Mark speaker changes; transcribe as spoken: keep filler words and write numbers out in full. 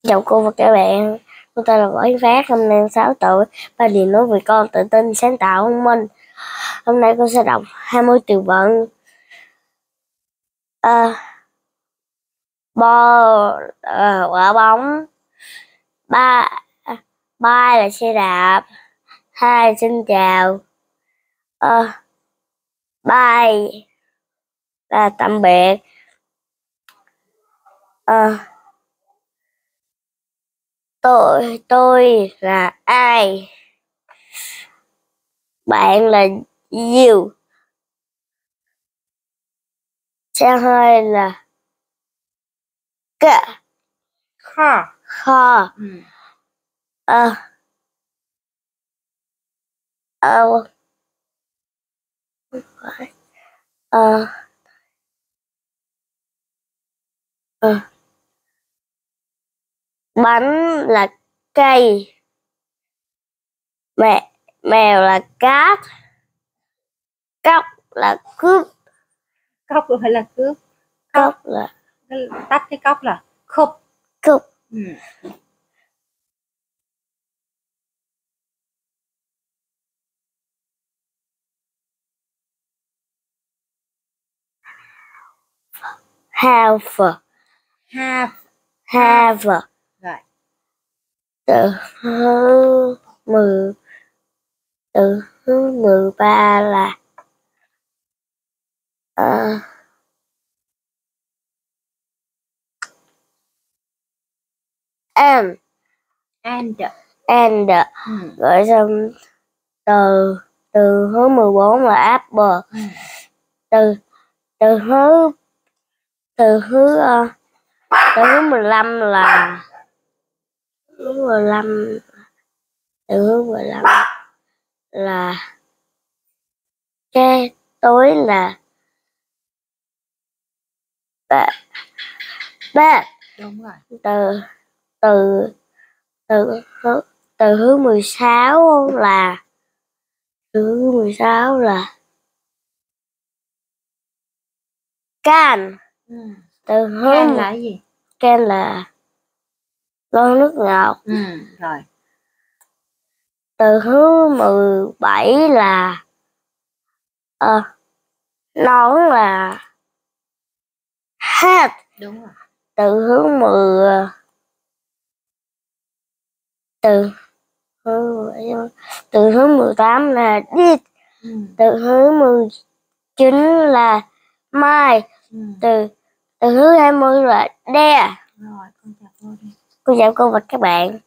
Speaker 1: Chào cô và các bạn, tôi tên là Võ Hiến Phát, hôm nay sáu tuổi, ba điều nói về con tự tin, sáng tạo, thông minh. Hôm nay con sẽ đọc hai mươi từ vựng. À, ball à, quả bóng, ba ba là xe đạp, hai xin chào, à, bye là tạm biệt, à, tôi tôi là ai, bạn là you, xe hơi là cả
Speaker 2: Car.
Speaker 1: kho,
Speaker 2: Ừ.
Speaker 1: ờ ờ ờ ờ bánh là cây, mẹ mèo là cát, cốc là cướp,
Speaker 2: Cốc phải là cướp.
Speaker 1: cốc là
Speaker 2: Tắt cái cốc là cúp.
Speaker 1: cướp.
Speaker 2: Ừ.
Speaker 1: Have
Speaker 2: Have.
Speaker 1: have
Speaker 2: Rồi.
Speaker 1: từ thứ mười từ thứ mười ba là uh, and
Speaker 2: And.
Speaker 1: and
Speaker 2: Ừ.
Speaker 1: gọi xong từ từ thứ mười bốn là apple,
Speaker 2: Ừ.
Speaker 1: từ từ thứ từ thứ uh, từ thứ mười lăm là thứ mười lăm từ thứ mười lăm là cái tối là ba ba
Speaker 2: Đúng rồi.
Speaker 1: từ từ từ thứ từ thứ mười sáu là từ thứ mười sáu là can,
Speaker 2: Ừ.
Speaker 1: từ thứ
Speaker 2: Can là cái gì?
Speaker 1: can là lon nước ngọt.
Speaker 2: Ừ. Rồi.
Speaker 1: Từ thứ mười bảy là ờ, nón là hat.
Speaker 2: Đúng rồi.
Speaker 1: Từ thứ mười từ thứ từ thứ mười tám là did.
Speaker 2: Ừ.
Speaker 1: Từ thứ mười chín là mai.
Speaker 2: Ừ.
Speaker 1: từ từ thứ hai mươi là dare.
Speaker 2: Rồi, con chào cô đi.
Speaker 1: Cô chào cô và các bạn.